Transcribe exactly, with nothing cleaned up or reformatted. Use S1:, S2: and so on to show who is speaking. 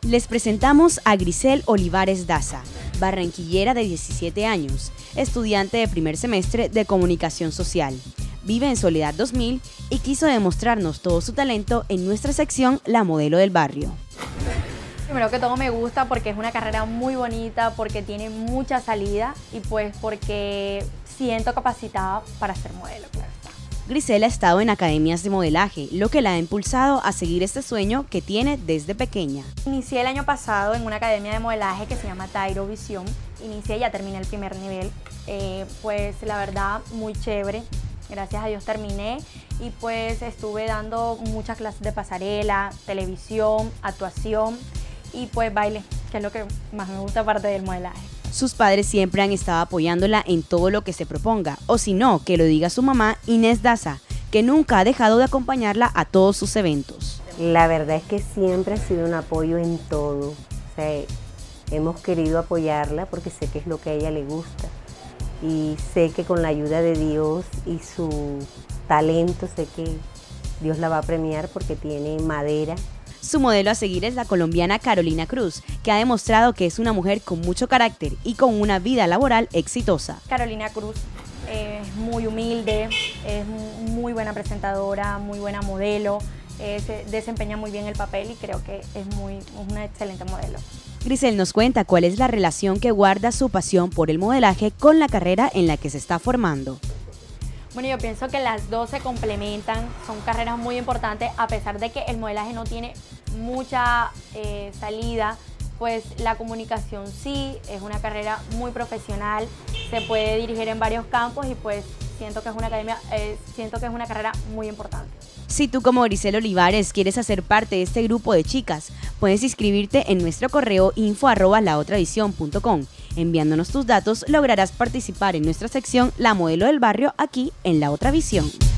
S1: Les presentamos a Grisel Olivares Daza, barranquillera de diecisiete años, estudiante de primer semestre de Comunicación Social. Vive en Soledad dos mil y quiso demostrarnos todo su talento en nuestra sección La Modelo del Barrio.
S2: Primero que todo me gusta porque es una carrera muy bonita, porque tiene mucha salida y pues porque siento capacitada para ser modelo, claro está.
S1: Grisel ha estado en academias de modelaje, lo que la ha impulsado a seguir este sueño que tiene desde pequeña.
S2: Inicié el año pasado en una academia de modelaje que se llama Tairo Visión. Inicié y ya terminé el primer nivel. Eh, pues la verdad, muy chévere. Gracias a Dios terminé y pues estuve dando muchas clases de pasarela, televisión, actuación y pues baile, que es lo que más me gusta aparte del modelaje.
S1: Sus padres siempre han estado apoyándola en todo lo que se proponga, o si no, que lo diga su mamá Inés Daza, que nunca ha dejado de acompañarla a todos sus eventos.
S3: La verdad es que siempre ha sido un apoyo en todo. O sea, hemos querido apoyarla porque sé que es lo que a ella le gusta. Y sé que con la ayuda de Dios y su talento, sé que Dios la va a premiar porque tiene madera.
S1: Su modelo a seguir es la colombiana Carolina Cruz, que ha demostrado que es una mujer con mucho carácter y con una vida laboral exitosa.
S2: Carolina Cruz es muy humilde, es muy buena presentadora, muy buena modelo, eh, se desempeña muy bien el papel y creo que es muy, una excelente modelo.
S1: Grisel nos cuenta cuál es la relación que guarda su pasión por el modelaje con la carrera en la que se está formando.
S2: Bueno, yo pienso que las dos se complementan, son carreras muy importantes, a pesar de que el modelaje no tiene mucha eh, salida, pues la comunicación sí, es una carrera muy profesional, se puede dirigir en varios campos y pues siento que es una academia, eh, siento que es una carrera muy importante.
S1: Si tú como Grisel Olivares quieres hacer parte de este grupo de chicas, puedes inscribirte en nuestro correo info arroba laotravisión punto com. Enviándonos tus datos lograrás participar en nuestra sección La Modelo del Barrio aquí en La Otra Visión.